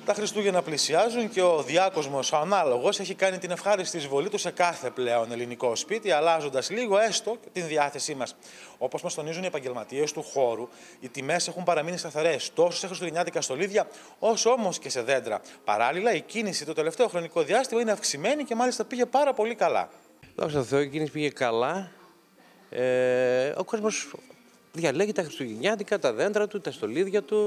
Τα Χριστούγεννα πλησιάζουν και ο διάκοσμος, ο ανάλογος, έχει κάνει την ευχάριστη εισβολή του σε κάθε πλέον ελληνικό σπίτι, αλλάζοντας λίγο έστω την διάθεσή μας. Όπως μας τονίζουν οι επαγγελματίες του χώρου, οι τιμές έχουν παραμείνει σταθερές τόσο σε χριστουγεννιάτικα στολίδια, όσο όμως και σε δέντρα. Παράλληλα, η κίνηση το τελευταίο χρονικό διάστημα είναι αυξημένη και μάλιστα πήγε πάρα πολύ καλά. Δόξα τω Θεώ, η κίνηση πήγε καλά. Ο κόσμος διαλέγει τα χριστουγεννιάτικα, τα δέντρα του, τα στολίδια του,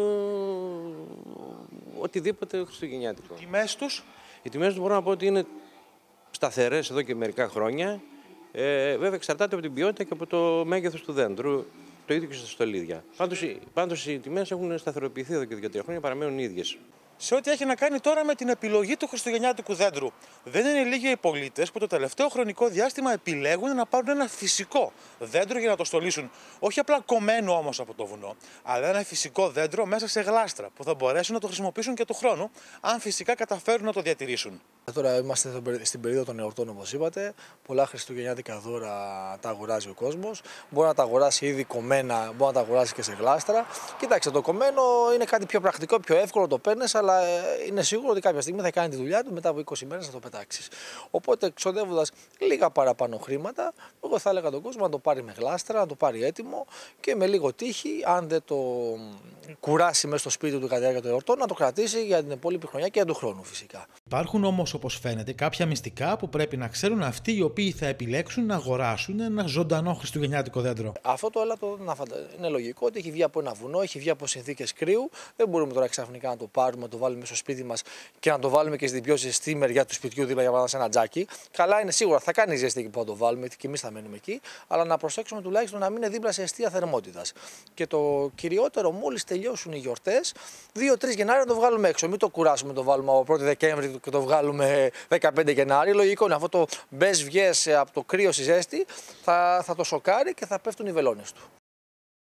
οτιδήποτε χριστουγεννιάτικο. Οι τιμές του μπορώ να πω ότι είναι σταθερές εδώ και μερικά χρόνια. Βέβαια εξαρτάται από την ποιότητα και από το μέγεθος του δέντρου, το ίδιο και στα στολίδια. Πάντως οι τιμές έχουν σταθεροποιηθεί εδώ και 2-3 χρόνια, παραμένουν ίδιες. Σε ό,τι έχει να κάνει τώρα με την επιλογή του χριστουγεννιάτικου δέντρου. Δεν είναι λίγοι οι πολίτες που το τελευταίο χρονικό διάστημα επιλέγουν να πάρουν ένα φυσικό δέντρο για να το στολίσουν. Όχι απλά κομμένο όμως από το βουνό, αλλά ένα φυσικό δέντρο μέσα σε γλάστρα που θα μπορέσουν να το χρησιμοποιήσουν και του χρόνου, αν φυσικά καταφέρουν να το διατηρήσουν. Τώρα είμαστε στην περίοδο των εορτών, όπως είπατε. Πολλά χριστουγεννιάτικα δώρα τα αγοράζει ο κόσμος. Μπορεί να τα αγοράσει ήδη κομμένα, μπορεί να τα αγοράσει και σε γλάστρα. Κοιτάξτε, το κομμένο είναι κάτι πιο πρακτικό, πιο εύκολο, το παίρνεις, αλλά είναι σίγουρο ότι κάποια στιγμή θα κάνει τη δουλειά του, μετά από 20 μέρες θα το πετάξεις. Οπότε, ξοδεύοντας λίγα παραπάνω χρήματα, εγώ θα έλεγα τον κόσμο να το πάρει με γλάστρα, να το πάρει έτοιμο και με λίγο τύχη, αν δεν το κουράσει μέσα στο σπίτι του κατά τη διάρκεια των εορτών, να το κρατήσει για την υπόλοιπη χρονιά και για του χρόνου φυσικά. Υπάρχουν όμως, όπως φαίνεται, κάποια μυστικά που πρέπει να ξέρουν αυτοί οι οποίοι θα επιλέξουν να αγοράσουν ένα ζωντανό χριστουγεννιάτικο δέντρο. Αυτό το έλατο είναι λογικό ότι έχει βγει από ένα βουνό, έχει βγει από συνθήκες κρύου. Δεν μπορούμε τώρα ξαφνικά να το πάρουμε, να το βάλουμε μέσα στο σπίτι μας και να το βάλουμε και στην πιο ζεστή μεριά του σπιτιού δίπλα για να σε ένα τζάκι. Καλά είναι σίγουρα, θα κάνει ζεστή εκεί που θα το βάλουμε και εμείς θα μένουμε εκεί, αλλά να προσέξουμε τουλάχιστον να μην είναι δίπλα σε αιστεία θερμότητας. Και το κυριότερο, μόλις τελειώσουν οι γιορτές, 2-3 Γενάρη να το βγάλουμε έξω. Μην το κουράσουμε, το βάλουμε από 1η Δεκέμβρη και το βγάλουμε 15 Γενάρη. Λογικό είναι αυτό το μπες βγες από το κρύο στη ζέστη, θα το σοκάρει και θα πέφτουν οι βελόνες του.